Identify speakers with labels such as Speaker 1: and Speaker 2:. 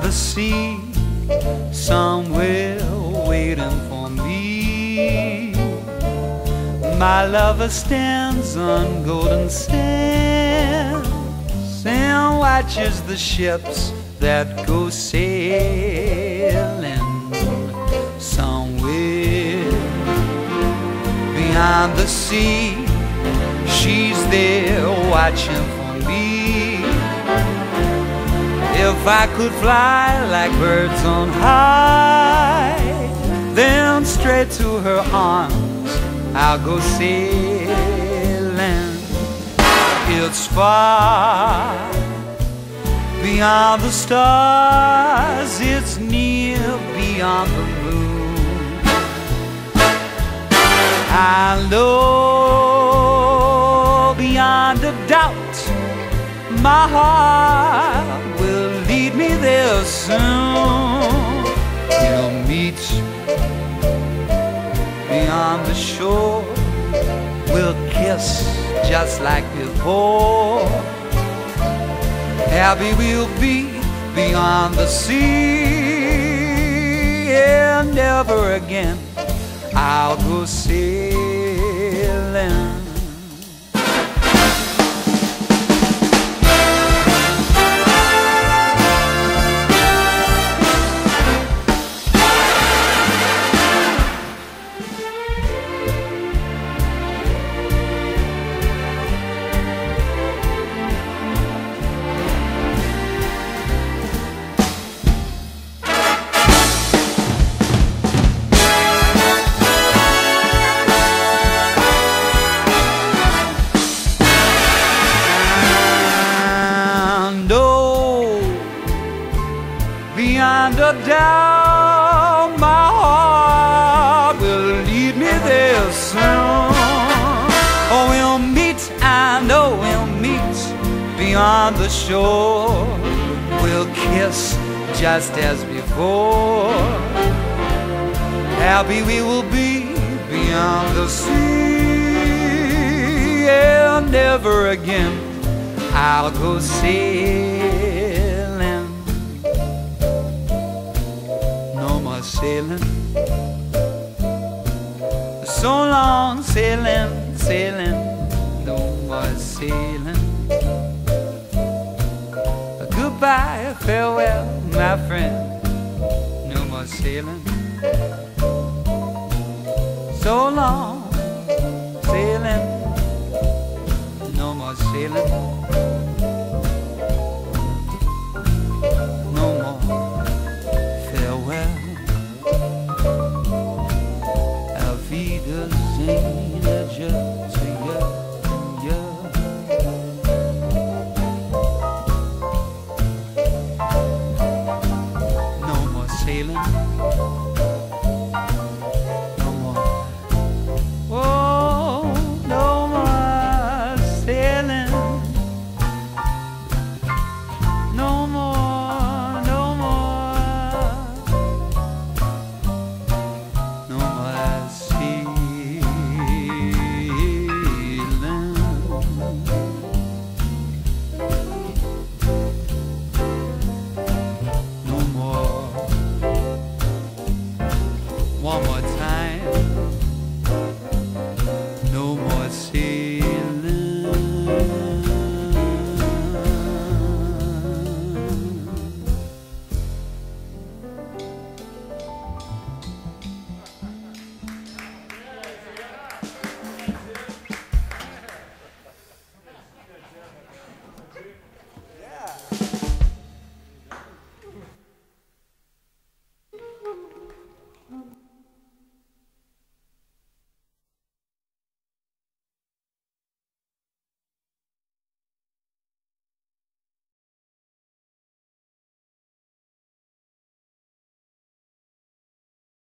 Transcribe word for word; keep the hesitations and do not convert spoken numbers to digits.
Speaker 1: beyond the sea, somewhere waiting for me. My lover stands on golden sands and watches the ships that go sailing. Somewhere beyond the sea, she's there watching for me. If I could fly like birds on high, then straight to her arms I'll go sailing. It's far beyond the stars, it's near beyond the moon. I know beyond a doubt my heart will lead me there soon. We'll meet beyond the shore, we'll kiss just like before. Happy we'll be beyond the sea, and never again I'll go sailing. Beyond a doubt, my heart will lead me there soon. Oh, we'll meet, I know we'll meet beyond the shore. We'll kiss just as before. Happy we will be beyond the sea, and never again I'll go sailing. Sailing, so long sailing, sailing, no more sailing. Goodbye, farewell, my friend, no more sailing. So long sailing, no more sailing. No more farewell. Just a year, year. No more sailing, no more. Oh, no more sailing, no more, no more, no more sea. One more time.